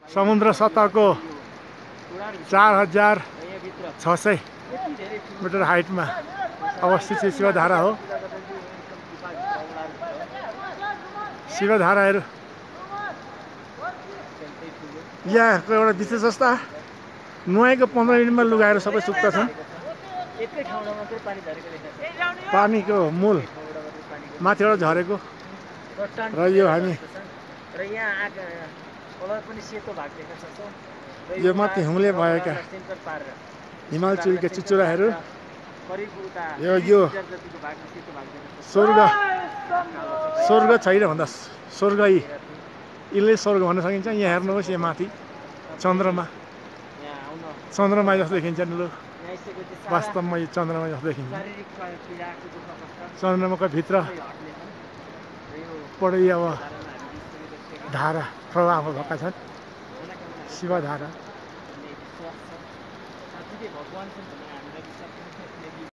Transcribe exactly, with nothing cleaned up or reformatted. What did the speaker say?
समुद्र सतहको चार हजार छ सय मिटर हाइटमा अवस्थित शिवधारा हो। शिवधाराहरू यहाँको एउटा विशेष अवस्था नुहाएको पन्ध्र मिनटमा लुगाहरू सबै सुक्दछन्। पानीको मूल माथिबाट झरेको र यो हामी यो माथि हुम्ले भएका हिमाल चुरीका चुचुराहरू यो यो स्वर्ग स्वर्ग छैन भन्दा स्वर्ग यी यसले स्वर्ग भन्न सकिन्छ। यहाँ हेर्नुहोस् यहाँ माथि चन्द्रमा चन्द्रमा जस्तो देखिन्छ लु वास्तवमा यो चन्द्रमा जस्तो देखिन्छ। चन्द्रमाको भित्र पढै अब धारा प्रवाह भएका छन् शिवधारा।